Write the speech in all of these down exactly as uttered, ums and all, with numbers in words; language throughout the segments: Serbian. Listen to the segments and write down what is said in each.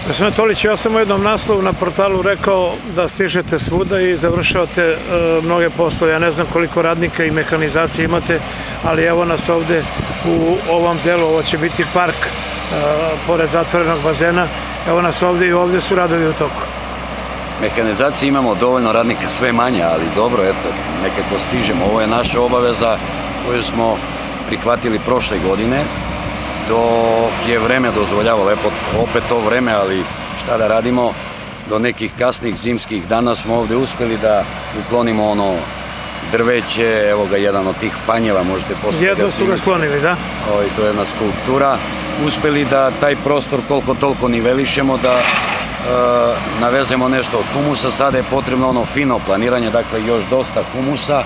Gospodine Tolić, ja sam u jednom naslovu na portalu rekao da stižete svuda i završavate mnoge poslove. Ja ne znam koliko radnika i mehanizacije imate, ali evo nas ovde u ovom delu, ovo će biti park pored zatvorenog bazena, evo nas ovde i ovde su radovi u toku. Mehanizacije imamo dovoljno radnika, sve manje, ali dobro, eto, nekako stižemo. Ovo je naša obaveza koju smo prihvatili prošle godine, dok je vreme dozvoljavalo, opet to vreme, ali šta da radimo, do nekih kasnih zimskih dana smo ovde uspeli da uklonimo ono drveće, evo ga jedan od tih panjeva, možete posle da ga snimiti. Jedno su ga sklonili, da? To je jedna skulptura. Uspeli da taj prostor koliko toliko nivelišemo, da navezemo nešto od humusa. Sada je potrebno ono fino planiranje, dakle još dosta humusa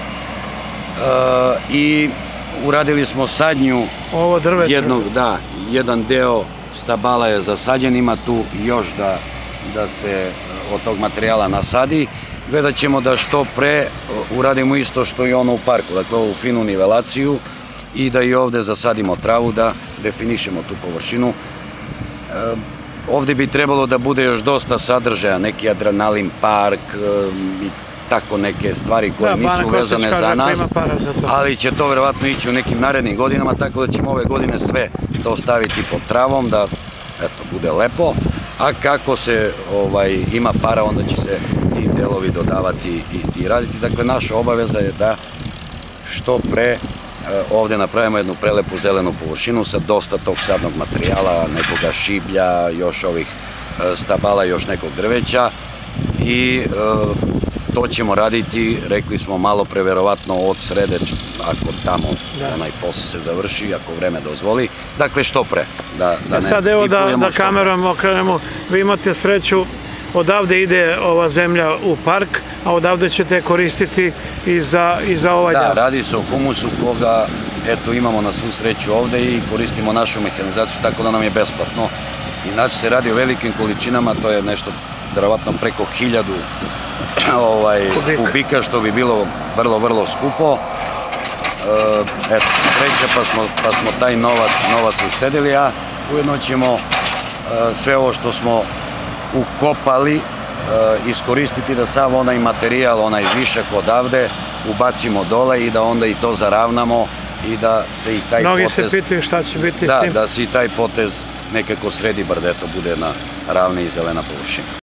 i uradili smo sadnju jednog, da, jedan deo stabala je zasađen, ima tu još da se od tog materijala nasadi. Gledat ćemo da što pre uradimo isto što i ono u parku, dakle ovu finu nivelaciju i da i ovde zasadimo travu, da definišemo tu površinu. Ovde bi trebalo da bude još dosta sadržaja, neki adrenalin park i tako neke stvari koje nisu vezane za nas, ali će to verovatno ići u nekim narednim godinama, tako da ćemo ove godine sve to staviti pod travom, da bude lepo, a kako se ima para, onda će se ti delovi dodavati i raditi. Dakle, naša obaveza je da što pre ovde napravimo jednu prelepu zelenu površinu sa dosta tog sadnog materijala, nekoga šiblja, još ovih stabala, još nekog drveća i to ćemo raditi, rekli smo malo pre, verovatno od srede, ako tamo onaj posao se završi, ako vreme dozvoli, dakle što pre. Sad evo da kamerom okrenemo, vi imate sreću, odavde ide ova zemlja u park, a odavde ćete koristiti i za ovaj deo. Da, radi se o humusu koga, eto, imamo na svu sreću ovde i koristimo našu mehanizaciju, tako da nam je besplatno. Inače se radi o velikim količinama, to je nešto, verovatno preko hiljadu kubika, što bi bilo vrlo, vrlo skupo. Eto, sreća, pa smo taj novac uštedili, a ujedno ćemo sve ovo što smo ukopali iskoristiti da sav onaj materijal, onaj višak odavde ubacimo dole i da onda i to zaravnamo i da se i taj potez... Mnogi se pitaju šta će biti s tim. Da, da se i taj potez nekako sredi, bar da to bude jedna ravna i zelena površina.